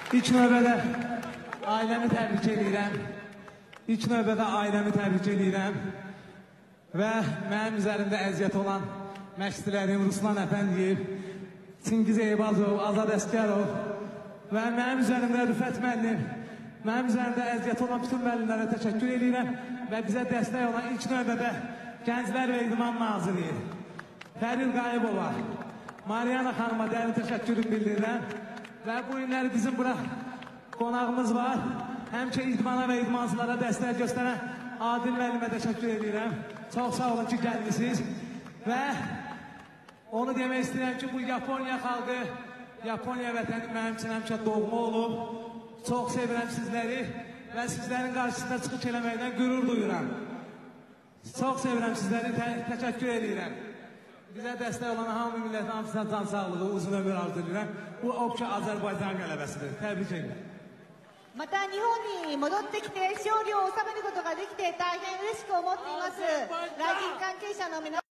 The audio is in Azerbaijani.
İlk növbədə ailəmi təbrik edirəm. İlk növbədə ailəmi təbrik edirəm. Və mənim üzərimdə əziyyət olan məşqçilərim Ruslan Əfəndiyev, Çingiz Eyvazov, Azad Əskərov və mənim üzərimdə Rüfət müəllim, mənim üzərimdə əziyyət olan bütün müəllimlərə təşəkkür edirəm və bizə dəstək olan ilk növbədə Gənclər və İdman Naziri Fəril Qayıbova, Mariana xanıma dərin təşəkkürümü bildirirəm və bu günləri bizim bura qonağımız var. Həmçə idmana və idmancılara dəstək göstərən Adil müəllimə təşəkkür edirəm. Çox sağ olun ki, gəlmişsiniz. Və onu demək istəyirəm ki, bu Yaponiya xalqı, Yaponiya vətəni mənim üçün həmişə doğma olub. Çox sevirəm sizləri və sizlərin qarşısında çıxış eləməkdən qürur duyuram. Çox sevirəm sizləri, təşəkkür edirəm. Bizə dəstək olan hamı millətin hamısına can sağlığı, uzun ömür arzu edirəm. Bu Opşa Azərbaycan qələbəsidir. Təbrik edirəm. また日本に戻ってきて勝利を収めることができて大変嬉しく思っています。来日関係者の皆